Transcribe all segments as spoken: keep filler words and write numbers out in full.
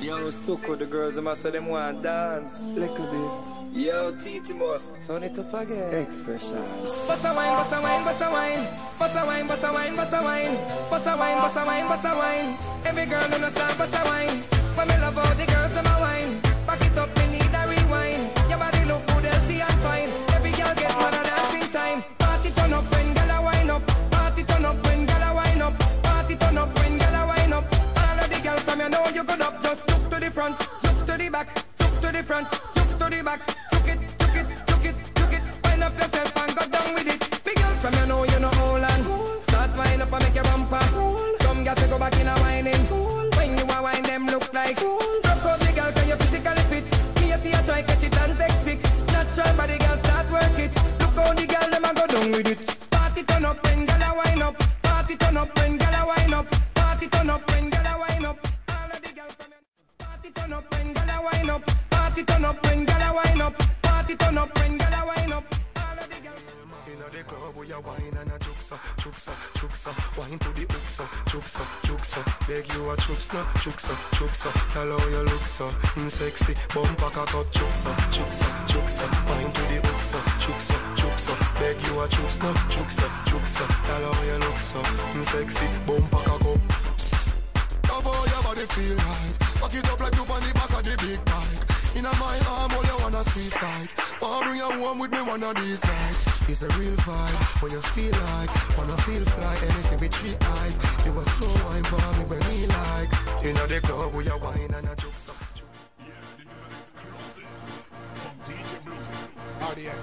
Yo, Suko, the girls, them say them want dance. Little bit. Yo, Titi must turn it up again. Expression. Bossa wine, bossa wine, bossa wine. Bossa wine, bossa wine, bossa wine. Bossa wine, bossa wine, bossa wine. Every girl in the start bossa wine. When me love all the girls in my wine. Back it up, me need a rewind. Your body look good, healthy and fine. Every girl get mad at dancing time. Party turn up when girl a wine up. Party turn up when girl a wine up. Party turn up when girl a wine up. All of the girls from you know you good up. Just look to the front, look to the back, look to the front, look to the back. Took it, took it, took it, took it. Wind up yourself and go down with it. Big girl from you know you know hold on. Start wind up and make your bumper. Some girls to go back in a whining. When you a wine them look like. Rock out the girl cause you physically fit. Me a tea try catch it and take sick. Natural body girl start work it. Look how the girl them a go down with it. Party turn up when girl a wine up. Party turn up when girl a wine up. Party turn up when girl a wine up. All of the girls from you. Party turn up when girl a wine up. Party turn up when girl a wine up. Party turn up when girl a wine up. All of the girls. Inna the club we a wine and a juksa, juksa, juksa. Wine to the uksa, juksa, juksa. Beg you a juksa, juksa, juksa. Hello you look so mm, sexy. Bumper cock up, juksa, juksa, juksa. Wine to the uksa, juksa, juksa. Beg you a juksa, juksa, juksa. Hello you look so mm, sexy. Bumper cock up. Love how your body feel right. Back it up like you on the back of the big bike. Inna my arm, all you wanna squeeze tight. Wanna bring you home with me one of these nights. It's a real vibe, what you feel like. Wanna feel fly, anything with three eyes. You a slow wine for me when me like. Inna the club we a wine and a juksa. Yeah, this is an exclusive from D J Blue. R D X.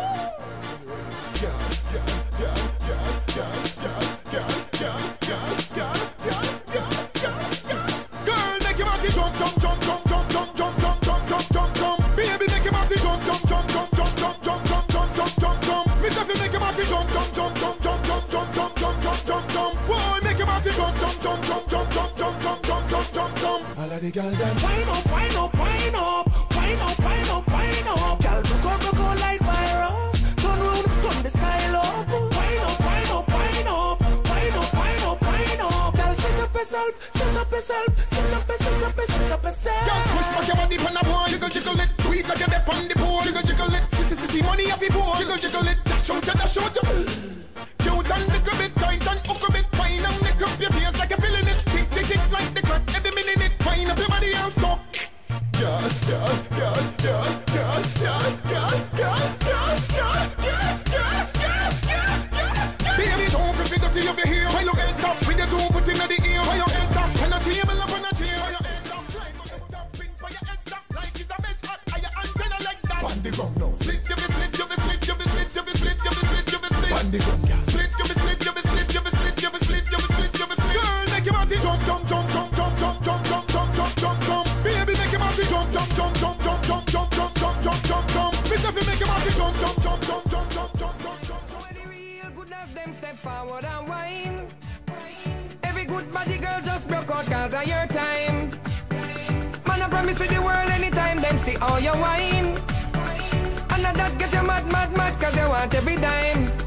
Yeah, yeah, yeah, yeah, yeah, yeah, yeah, yeah, yeah, yeah, yeah, yeah, yeah. Girl, make your body jump, jump, jump, jump, jump, jump, jump, jump, jump, jump, jump, jump. Baby, make your body jump, jump, jump, jump, jump, jump, jump, jump, jump, jump, jump, jump. Miss if you make your body jump, jump, jump, jump, jump, jump, jump, jump, jump, jump, jump, jump. Boy, make your body jump, jump, jump, jump, jump, jump, jump, jump, jump, jump, jump, jump. All of the girls them Wind up, wind up, wind up. Wind up, wind up, wind up. Girl, broke out, broke out like virus. Turn round, turn the style up. Wind up, wind up, wind up. Wind up, wind up, wind up. Girl, set up yourself, set up yourself, set up, set up, set up yourself. Girl, push back your body on the board. Jiggle, jiggle it. Tweet like you're on the board. Jiggle, jiggle it. Sissy, sissy, money off your board. Jiggle, jiggle it. Dash out, dash out. Cute and little bit tight and hook a bit fine and lick up your face like you're feeling it. Tick, tick, tick like the clock. Every minute it. Wind up your body and stop. Yeah, yeah, yeah, yeah, yeah, yeah, yeah, yeah, yeah, yeah, yeah, yeah, yeah, yeah. Baby, don't forget to your hair. While you end up with your two foot in the ear. While you end up on a table up on a chair. While you end up slide on your top spin. While you end up like it's a bed hot. Are you antenna like that? On the ground now. Split, you be split, you be split, you be split, you be split, you be split, you be split. On the ground, yeah. Split, you be split, you be split, you be split, you be split, you be split, you be split. Girl, make your body jump, jump, jump, jump, jump, jump, jump, jump, jump, jump, jump, jump. Baby, make your body jump, jump, jump, jump, jump, jump, jump, jump, jump, jump, jump, jump. Miss if you make your body jump, jump, jump, jump, jump, jump, jump, jump, jump. When the real goodness them step forward and whine. Every good body girl just broke out cause of your time. Man, I promise with the world anytime them see all your wine. And that get you mad, mad, mad cause you want every dime.